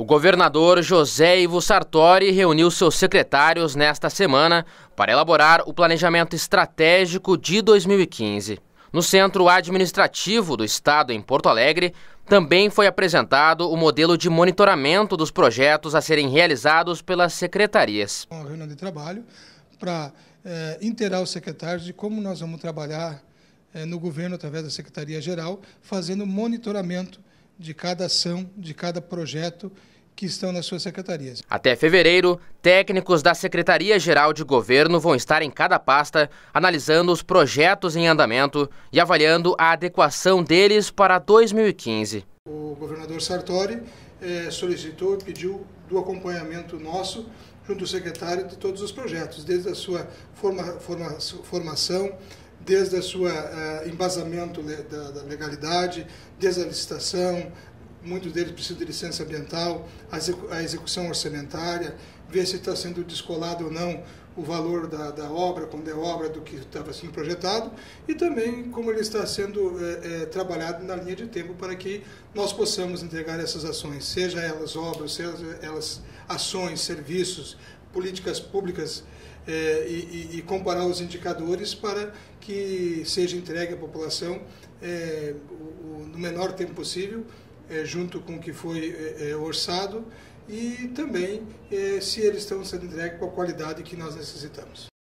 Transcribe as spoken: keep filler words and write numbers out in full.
O governador José Ivo Sartori reuniu seus secretários nesta semana para elaborar o planejamento estratégico de dois mil e quinze. No Centro Administrativo do Estado, em Porto Alegre, também foi apresentado o modelo de monitoramento dos projetos a serem realizados pelas secretarias. Uma reunião de trabalho para é, inteirar os secretários de como nós vamos trabalhar é, no governo, através da Secretaria-Geral, fazendo monitoramento de cada ação, de cada projeto que estão nas suas secretarias. Até fevereiro, técnicos da Secretaria-Geral de Governo vão estar em cada pasta, analisando os projetos em andamento e avaliando a adequação deles para dois mil e quinze. O governador Sartori eh, solicitou e pediu do acompanhamento nosso, junto ao secretário, de todos os projetos, desde a sua forma, forma, formação, desde a sua uh, embasamento da, da legalidade, desde a licitação. Muitos deles precisam de licença ambiental, a execução orçamentária, ver se está sendo descolado ou não o valor da, da obra, quando é obra, do que estava sendo projetado, e também como ele está sendo é, é, trabalhado na linha de tempo para que nós possamos entregar essas ações, seja elas obras, seja elas ações, serviços, políticas públicas, é, e, e comparar os indicadores para que seja entregue à população é, o, o, no menor tempo possível, É, junto com o que foi é, é, orçado, e também é, se eles estão sendo entregues com a qualidade que nós necessitamos.